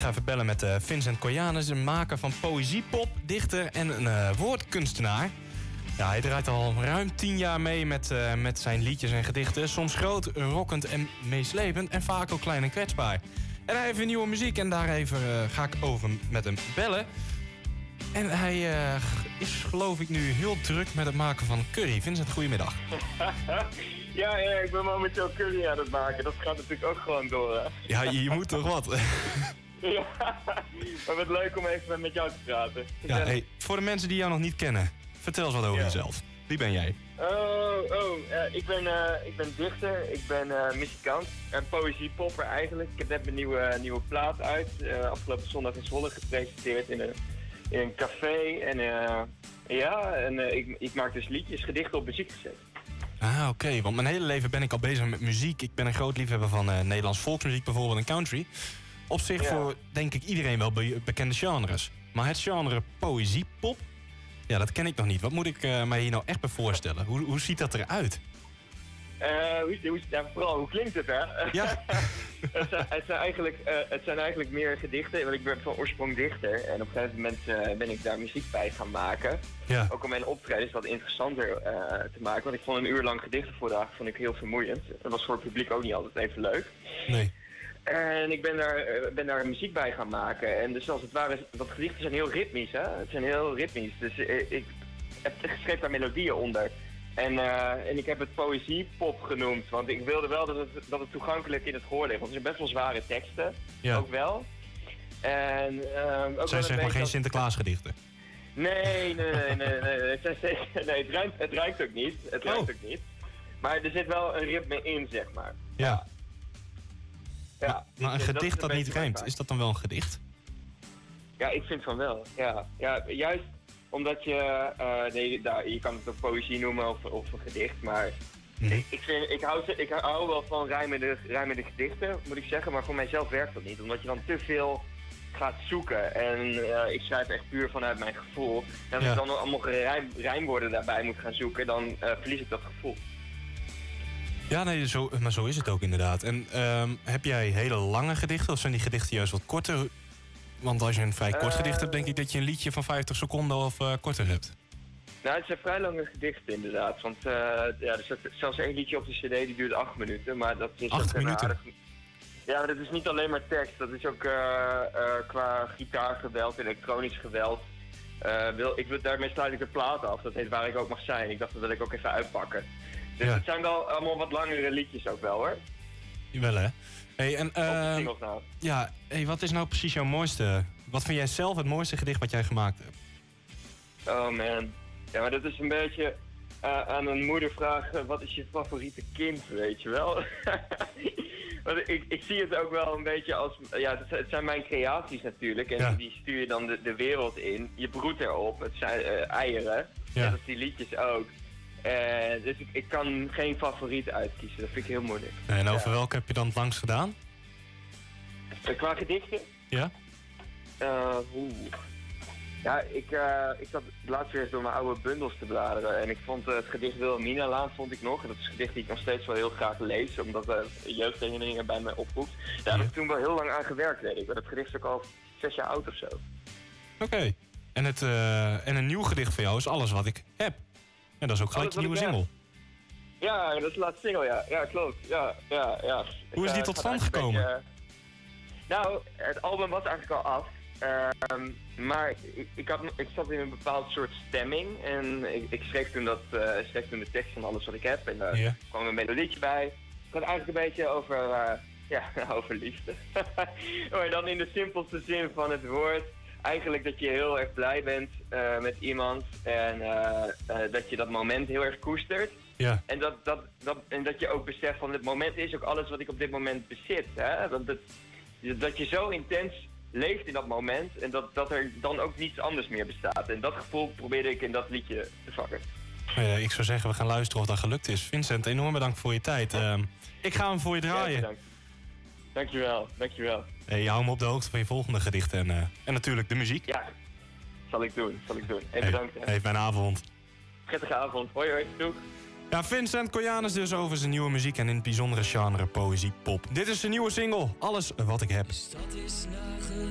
Ik ga even bellen met Vincent Koyanus, een maker van poëziepop, dichter en een woordkunstenaar. Ja, hij draait al ruim 10 jaar mee met zijn liedjes en gedichten. Soms groot, rockend en meeslepend en vaak ook klein en kwetsbaar. En hij heeft een nieuwe muziek en daar even ga ik over met hem bellen. En hij is geloof ik nu heel druk met het maken van curry. Vincent, goedemiddag. Ja, ik ben momenteel curry aan het maken. Dat gaat natuurlijk ook gewoon door, hè? Ja, je moet toch wat? Ja, maar wat leuk om even met jou te praten. Ja, hey, voor de mensen die jou nog niet kennen, vertel eens wat over jezelf. Wie ben jij? Ik ben dichter, ik ben muzikant en poëziepopper eigenlijk. Ik heb net mijn nieuwe plaat uit. Afgelopen zondag in Zwolle gepresenteerd in een café. En ik maak dus liedjes, gedichten op muziek gezet. Ah, oké. Want mijn hele leven ben ik al bezig met muziek. Ik ben een groot liefhebber van Nederlands volksmuziek bijvoorbeeld en country. Op zich voor, denk ik, iedereen wel bekende genres. Maar het genre poëziepop, ja, dat ken ik nog niet. Wat moet ik mij hier nou echt bij voorstellen? Hoe ziet dat eruit? Vooral, hoe klinkt het, hè? Ja. Het zijn eigenlijk meer gedichten, want ik ben van oorsprong dichter. En op een gegeven moment ben ik daar muziek bij gaan maken. Ja. Ook om mijn optredens wat interessanter te maken. Want ik vond een uur lang gedichten voordragen vond ik heel vermoeiend. Dat was voor het publiek ook niet altijd even leuk. Nee. En ik ben daar muziek bij gaan maken. En dus als het ware, dat gedichten zijn heel ritmisch, hè? Het zijn heel ritmisch. Dus ik heb geschreven daar melodieën onder. En ik heb het poëziepop genoemd, want ik wilde wel dat het toegankelijk in het gehoor ligt. Want het zijn best wel zware teksten, ook wel. En ook zijn zeg maar geen dat... Sinterklaasgedichten? Nee, het ruikt ook niet. Het ruikt ook niet. Maar er zit wel een ritme in, zeg maar. Ja. Ja, maar een gedicht dat niet rijmt, is dat dan wel een gedicht? Ja, ik vind van wel. Ja, juist omdat je kan het ook poëzie noemen of een gedicht, maar ik hou wel van rijmende gedichten, moet ik zeggen, maar voor mijzelf werkt dat niet, omdat je dan te veel gaat zoeken en ik schrijf echt puur vanuit mijn gevoel. En als ik dan allemaal rijmwoorden daarbij moet gaan zoeken, dan verlies ik dat gevoel. Ja, nee, maar zo is het ook inderdaad. En heb jij hele lange gedichten of zijn die gedichten juist wat korter? Want als je een vrij kort gedicht hebt, denk ik dat je een liedje van 50 seconden of korter hebt. Nou, het zijn vrij lange gedichten inderdaad. Want er zit zelfs één liedje op de cd die duurt 8 minuten. Maar dat is 8 minuten? Ja, maar dat is niet alleen maar tekst. Dat is ook qua gitaargeweld, elektronisch geweld. Daarmee sluit ik de plaat af. Dat heet Waar ik ook mag zijn. Ik dacht dat wil ik ook even uitpakken. Dus het zijn wel allemaal wat langere liedjes ook wel, hoor. Jawel, hè? Hey, en, singles nou. Ja, hey, wat is nou precies jouw mooiste... Wat vind jij zelf het mooiste gedicht wat jij gemaakt hebt? Oh man. Ja, maar dat is een beetje aan een moeder vragen... Wat is je favoriete kind, weet je wel? Want ik zie het ook wel een beetje als... Ja, het zijn mijn creaties natuurlijk. En die stuur je dan de wereld in. Je broedt erop. Het zijn eieren. Ja. Net als die liedjes ook. Dus ik kan geen favoriet uitkiezen. Dat vind ik heel moeilijk. En over welke heb je dan het langst gedaan? Qua gedichten? Ja. Ja, ik zat laatst weer eens door mijn oude bundels te bladeren. En ik vond het gedicht Wilhelminalaan vond ik nog. En dat is een gedicht die ik nog steeds wel heel graag lees. Omdat jeugdherinneringen bij mij oproept. Daar heb ik toen wel heel lang aan gewerkt, weet ik. Maar dat gedicht is ook al 6 jaar oud of zo. Oké. En een nieuw gedicht van jou is Alles Wat Ik Heb. En dat is ook gelijk je nieuwe single. Ja, dat is de laatste single, ja. Ja, klopt. Ja. Hoe is die tot stand gekomen? Nou, het album was eigenlijk al af. Maar ik zat in een bepaald soort stemming. En ik schreef toen de tekst van Alles Wat Ik Heb. En daar kwam een melodietje bij. Het gaat eigenlijk een beetje over liefde. Maar dan in de simpelste zin van het woord. Eigenlijk dat je heel erg blij bent met iemand en dat je dat moment heel erg koestert. Ja. En dat je ook beseft van dit moment is ook alles wat ik op dit moment bezit. Hè? Dat je zo intens leeft in dat moment en dat er dan ook niets anders meer bestaat. En dat gevoel probeerde ik in dat liedje te vakken. Ik zou zeggen, we gaan luisteren of dat gelukt is. Vincent, enorm bedankt voor je tijd. Ik ga hem voor je draaien. Ja, bedankt. Dankjewel. Hey, hou me op de hoogte van je volgende gedichten en natuurlijk de muziek. Ja, zal ik doen. Hey, bedankt. Hey, fijne avond. Prettige avond. Hoi, doeg. Ja, Vincent Koyanus dus over zijn nieuwe muziek en in het bijzondere genre poëzie pop. Dit is zijn nieuwe single, Alles Wat Ik Heb. De stad is nagelaten.